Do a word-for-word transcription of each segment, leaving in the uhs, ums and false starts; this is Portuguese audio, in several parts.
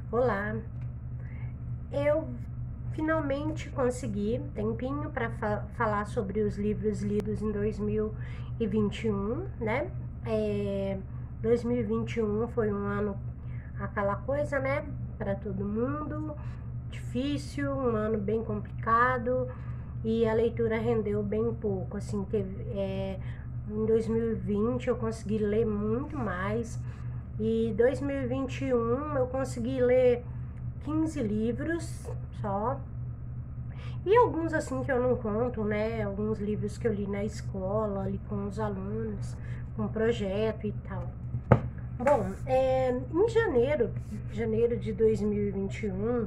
Olá, eu finalmente consegui tempinho para fa falar sobre os livros lidos em dois mil e vinte e um, né? É, dois mil e vinte e um foi um ano aquela coisa, né? Para todo mundo, difícil, um ano bem complicado e a leitura rendeu bem pouco. Assim, teve, é, em dois mil e vinte eu consegui ler muito mais e dois mil e vinte e um eu consegui ler quinze livros só. E alguns assim que eu não conto, né? Alguns livros que eu li na escola, ali com os alunos, com projeto e tal. Bom, é, em janeiro, janeiro de dois mil e vinte e um,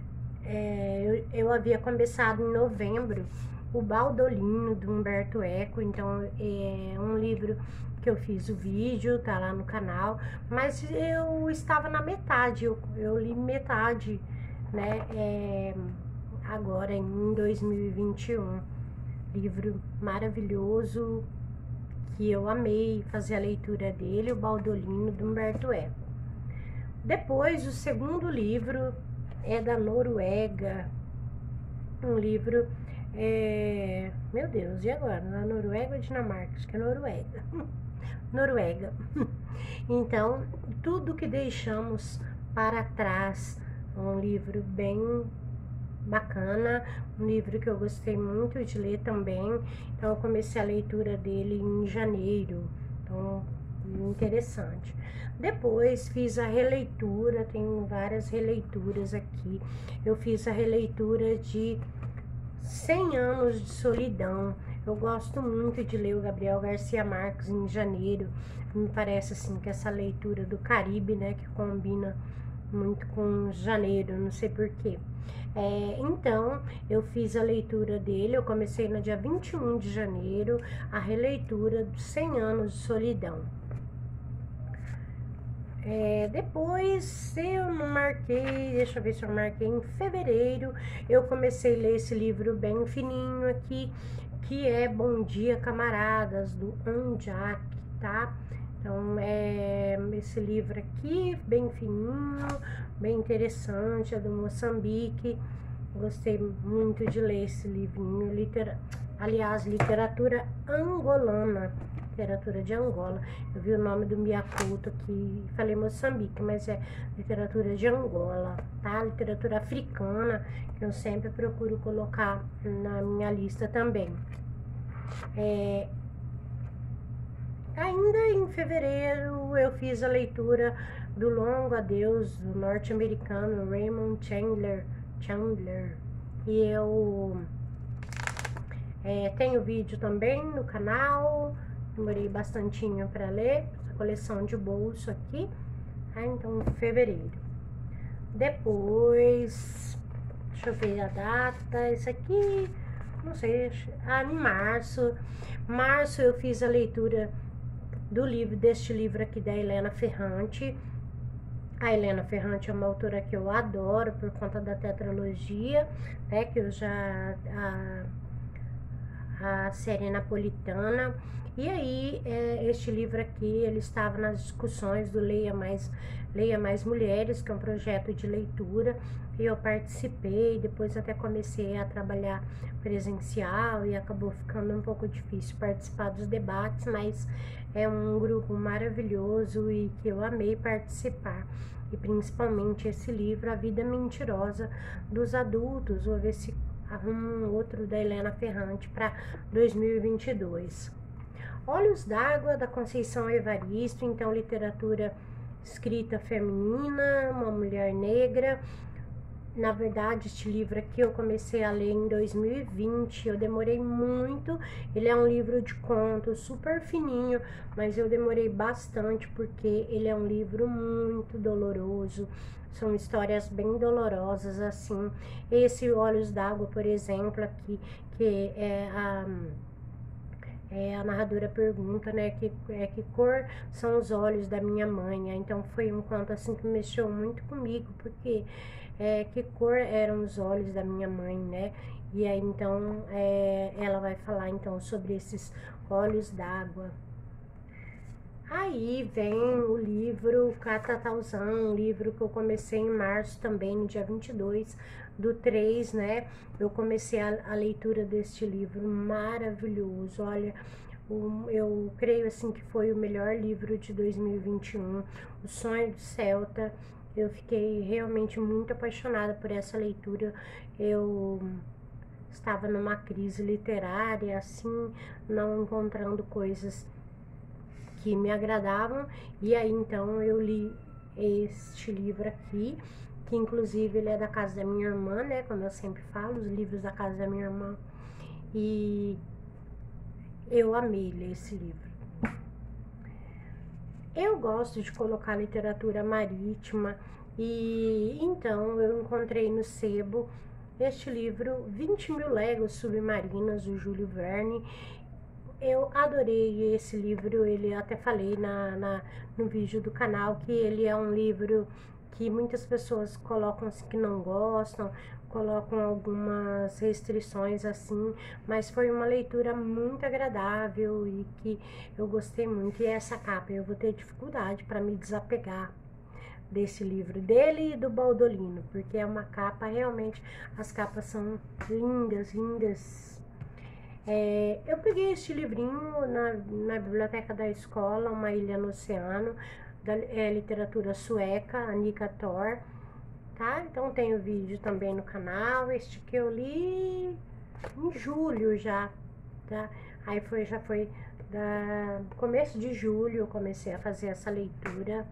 é, eu, eu havia começado em novembro o Baldolino, do Humberto Eco. Então é um livro que eu fiz o vídeo, tá lá no canal, mas eu estava na metade, eu, eu li metade, né, é, agora em dois mil e vinte e um. Livro maravilhoso, que eu amei fazer a leitura dele, o Baldolino, do Humberto Eco. Depois, o segundo livro é da Noruega, um livro, é... meu Deus, e agora? Na Noruega ou Dinamarca? Acho que é Noruega. Noruega. Então, Tudo que Deixamos para Trás, um livro bem bacana, um livro que eu gostei muito de ler também. Então, eu comecei a leitura dele em janeiro, então, interessante. Depois, fiz a releitura, tem várias releituras aqui. Eu fiz a releitura de cem anos de Solidão. Eu gosto muito de ler o Gabriel Garcia Marques em janeiro. Me parece assim que essa leitura do Caribe, né, que combina muito com janeiro, não sei porquê. É, então, eu fiz a leitura dele, eu comecei no dia vinte e um de janeiro, a releitura dos cem anos de Solidão. É, depois eu não marquei, deixa eu ver se eu marquei em fevereiro, eu comecei a ler esse livro bem fininho aqui, que é Bom Dia Camaradas, do Anjak, tá? Então, é esse livro aqui, bem fininho, bem interessante, é do Moçambique. Gostei muito de ler esse livrinho, litera... aliás, literatura angolana, literatura de Angola. Eu vi o nome do Miyakoto aqui, falei Moçambique, mas é literatura de Angola, tá? Literatura africana, que eu sempre procuro colocar na minha lista também. É... Ainda em fevereiro eu fiz a leitura do Longo Adeus, do norte-americano Raymond Chandler, Chandler. E eu é, tenho vídeo também no canal, demorei bastantinho para ler, essa coleção de bolso aqui, tá? Então, fevereiro. Depois, deixa eu ver a data, isso aqui, não sei, ah, em março. Março eu fiz a leitura do livro, deste livro aqui da Helena Ferrante. A Helena Ferrante é uma autora que eu adoro por conta da tetralogia, né, que eu já... A, a série napolitana. E aí, é, este livro aqui, ele estava nas discussões do Leia Mais, Leia Mais Mulheres, que é um projeto de leitura, e eu participei, depois até comecei a trabalhar presencial, e acabou ficando um pouco difícil participar dos debates, mas é um grupo maravilhoso e que eu amei participar. E principalmente esse livro, A Vida Mentirosa dos Adultos. Vou ver se arrumo um outro da Helena Ferrante para dois mil e vinte e dois. Olhos d'Água, da Conceição Evaristo, então literatura escrita feminina, uma mulher negra. Na verdade, este livro aqui eu comecei a ler em dois mil e vinte, eu demorei muito. Ele é um livro de contos super fininho, mas eu demorei bastante porque ele é um livro muito doloroso. São histórias bem dolorosas, assim. Esse Olhos d'Água, por exemplo, aqui, que é a... É, a narradora pergunta, né, que, é, que cor são os olhos da minha mãe. Então foi um conto assim que mexeu muito comigo, porque é, que cor eram os olhos da minha mãe, né? E aí então é, ela vai falar então sobre esses olhos d'água. Aí vem o livro Catatauzan, um livro que eu comecei em março também, no dia vinte e dois do três, né? Eu comecei a, a leitura deste livro maravilhoso. Olha, um, eu creio assim que foi o melhor livro de dois mil e vinte e um, O Sonho do Celta. Eu fiquei realmente muito apaixonada por essa leitura. Eu estava numa crise literária, assim, não encontrando coisas que me agradavam, e aí então eu li este livro aqui, que inclusive ele é da casa da minha irmã, né, como eu sempre falo, os livros da casa da minha irmã, e eu amei ler esse livro. Eu gosto de colocar literatura marítima, e então eu encontrei no sebo este livro, vinte mil Léguas Submarinas, do Júlio Verne. Eu adorei esse livro, ele até falei na, na, no vídeo do canal que ele é um livro que muitas pessoas colocam assim que não gostam, colocam algumas restrições assim, mas foi uma leitura muito agradável e que eu gostei muito. E essa capa, eu vou ter dificuldade para me desapegar desse livro, dele e do Baldolino, porque é uma capa, realmente, as capas são lindas, lindas. É, eu peguei este livrinho na, na biblioteca da escola, Uma Ilha no Oceano, da é, literatura sueca, Annika Thor, tá? Então tem o vídeo também no canal. Este que eu li em julho já, tá? Aí foi, já foi da começo de julho eu comecei a fazer essa leitura.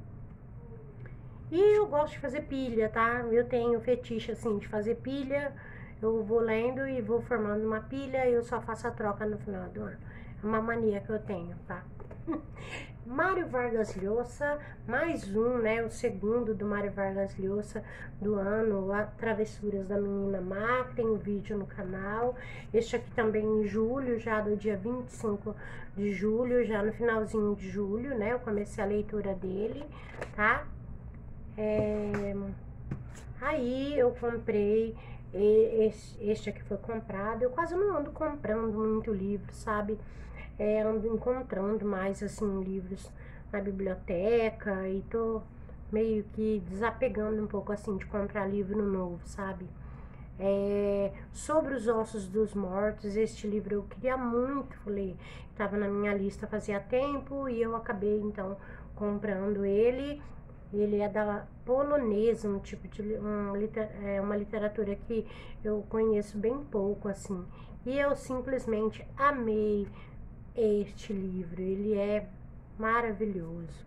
E eu gosto de fazer pilha, tá? Eu tenho fetiche, assim, de fazer pilha. Eu vou lendo e vou formando uma pilha e eu só faço a troca no final do ano. É uma mania que eu tenho, tá? Mário Vargas Llosa, mais um, né? O segundo do Mário Vargas Llosa do ano, a Travessuras da Menina Má, tem um vídeo no canal. Este aqui também em julho, já do dia vinte e cinco de julho, já no finalzinho de julho, né? Eu comecei a leitura dele, tá? É... Aí eu comprei, este aqui foi comprado. Eu quase não ando comprando muito livro, sabe? É, ando encontrando mais, assim, livros na biblioteca e tô meio que desapegando um pouco, assim, de comprar livro novo, sabe? É, sobre os Ossos dos Mortos, este livro eu queria muito ler, estava na minha lista fazia tempo e eu acabei, então, comprando ele. Ele é da polonesa, um tipo de um, é, uma literatura que eu conheço bem pouco, assim. E eu simplesmente amei este livro, ele é maravilhoso.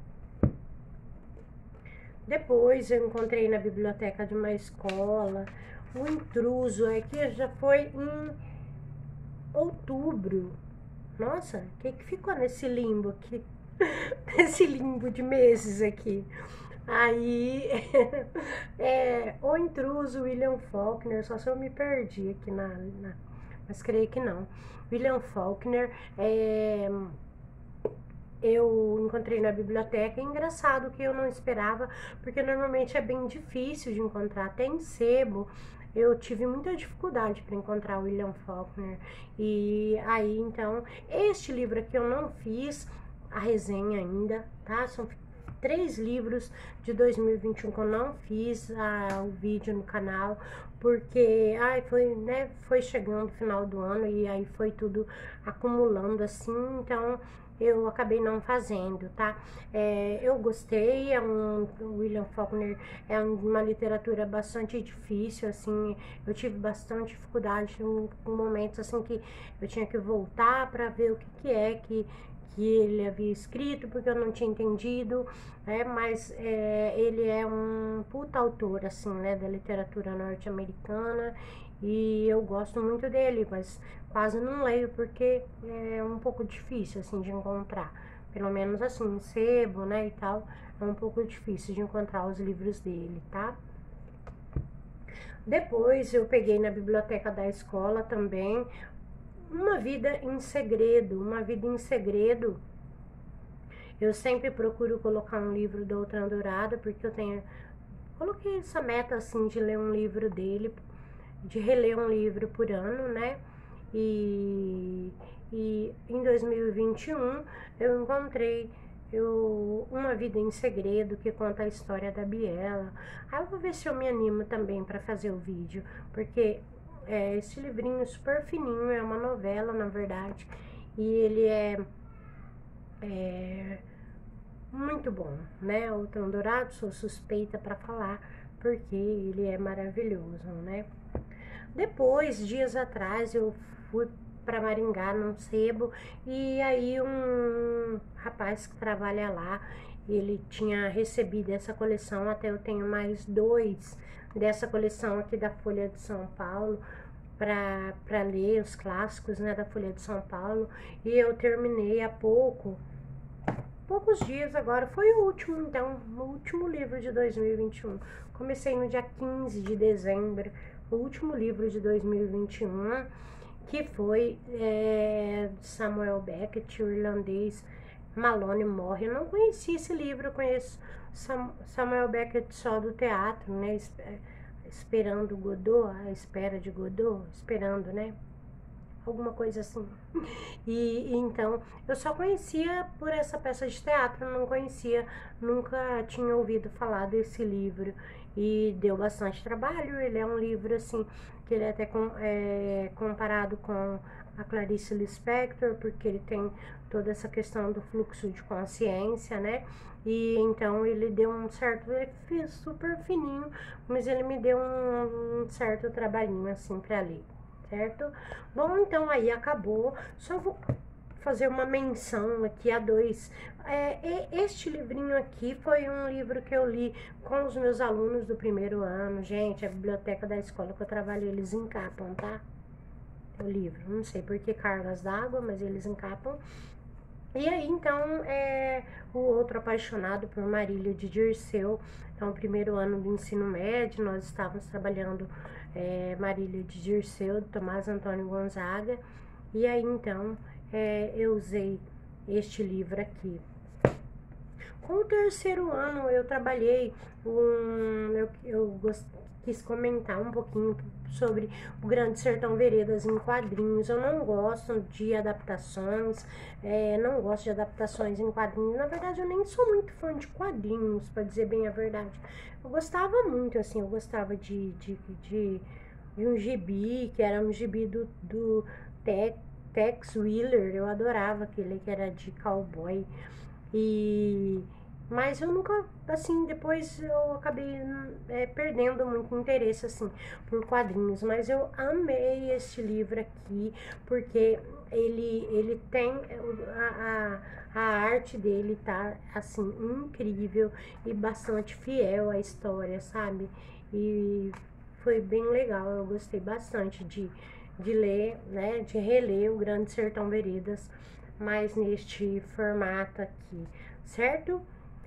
Depois eu encontrei na biblioteca de uma escola O Intruso, aqui já foi em outubro. Nossa, o que, que ficou nesse limbo aqui? Nesse limbo de meses aqui. Aí, é, O Intruso, William Faulkner, só se eu me perdi aqui na, na mas creio que não. William Faulkner, é, eu encontrei na biblioteca. É engraçado que eu não esperava, porque normalmente é bem difícil de encontrar, até em sebo. Eu tive muita dificuldade para encontrar William Faulkner. E aí, então, este livro aqui eu não fiz a resenha ainda, tá? São três livros de dois mil e vinte e um que eu não fiz ah, o vídeo no canal, porque ai, foi, né, foi chegando o final do ano e aí foi tudo acumulando assim, então eu acabei não fazendo, tá? É, eu gostei, é um, o William Faulkner é uma literatura bastante difícil, assim, eu tive bastante dificuldade em, em momentos assim que eu tinha que voltar para ver o que que é que que ele havia escrito, porque eu não tinha entendido, né, mas é, ele é um puta autor, assim, né, da literatura norte-americana, e eu gosto muito dele, mas quase não leio, porque é um pouco difícil, assim, de encontrar, pelo menos assim, em sebo, né, e tal, é um pouco difícil de encontrar os livros dele, tá? Depois eu peguei na biblioteca da escola também, Uma Vida em Segredo, Uma Vida em Segredo. Eu sempre procuro colocar um livro do Outran Dourado, porque eu tenho... Coloquei essa meta, assim, de ler um livro dele, de reler um livro por ano, né? E, e em dois mil e vinte e um eu encontrei eu, Uma Vida em Segredo, que conta a história da Biela. Aí eu vou ver se eu me animo também para fazer o vídeo, porque é, esse livrinho é super fininho, é uma novela, na verdade, e ele é, é muito bom, né? O Tão Dourado, sou suspeita para falar, porque ele é maravilhoso, né? Depois, dias atrás, eu fui para Maringá, num sebo, e aí um rapaz que trabalha lá, ele tinha recebido essa coleção, até eu tenho mais dois dessa coleção aqui da Folha de São Paulo, para ler os clássicos, né, da Folha de São Paulo, e eu terminei há pouco, poucos dias agora, foi o último, então, o último livro de dois mil e vinte e um. Comecei no dia quinze de dezembro, o último livro de dois mil e vinte e um, que foi é, Samuel Beckett, o irlandês Malone Morre. Eu não conhecia esse livro, eu conheço Sam, Samuel Beckett só do teatro, né, Esperando Godot, a espera de Godot, esperando, né, alguma coisa assim. E, e então, eu só conhecia por essa peça de teatro, não conhecia, nunca tinha ouvido falar desse livro. E deu bastante trabalho, ele é um livro assim, que ele é até com, é, comparado com a Clarice Lispector, porque ele tem toda essa questão do fluxo de consciência, né? E então ele deu um certo, ele fez super fininho, mas ele me deu um, um certo trabalhinho assim pra ler, certo? Bom, então aí acabou, só vou fazer uma menção aqui a dois. É, este livrinho aqui foi um livro que eu li com os meus alunos do primeiro ano. Gente, a biblioteca da escola que eu trabalho, eles encapam, tá? O livro, não sei por que cargas d'água, mas eles encapam. E aí, então, é, o Outro Apaixonado por Marília de Dirceu. Então, primeiro ano do ensino médio, nós estávamos trabalhando é, Marília de Dirceu, de Tomás Antônio Gonzaga. E aí, então, é, eu usei este livro aqui. Com o terceiro ano, eu trabalhei, um, eu, eu gost, quis comentar um pouquinho sobre o Grande Sertão Veredas em quadrinhos. Eu não gosto de adaptações, é, não gosto de adaptações em quadrinhos. Na verdade, eu nem sou muito fã de quadrinhos, para dizer bem a verdade. Eu gostava muito, assim, eu gostava de, de, de, de um gibi, que era um gibi do, do Tex, Tex Willer. Eu adorava aquele que era de cowboy. E... Mas eu nunca, assim, depois eu acabei é, perdendo muito interesse, assim, por quadrinhos. Mas eu amei este livro aqui, porque ele, ele tem, a, a, a arte dele tá, assim, incrível e bastante fiel à história, sabe? E foi bem legal, eu gostei bastante de, de ler, né, de reler o Grande Sertão Veredas, mas neste formato aqui, certo?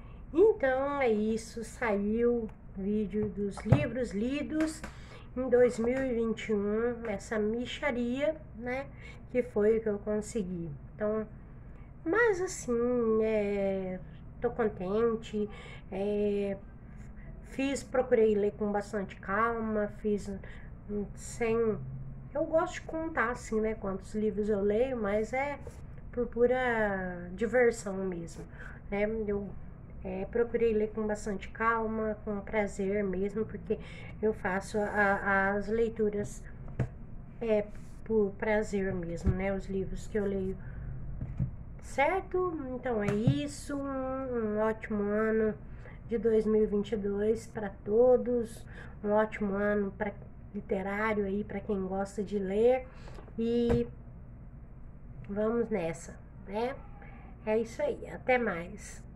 Então é isso, saiu o vídeo dos livros lidos em dois mil e vinte e um, essa mixaria, né, que foi o que eu consegui. Então, mas assim, é, tô contente, é, fiz, procurei ler com bastante calma, fiz sem... Eu gosto de contar, assim, né, quantos livros eu leio, mas é por pura diversão mesmo, né, eu... É, procurei ler com bastante calma, com prazer mesmo, porque eu faço a, as leituras é, por prazer mesmo, né? Os livros que eu leio, certo? Então é isso, um, um ótimo ano de dois mil e vinte e dois para todos, um ótimo ano para literário aí, para quem gosta de ler, e vamos nessa, né? É isso aí, até mais.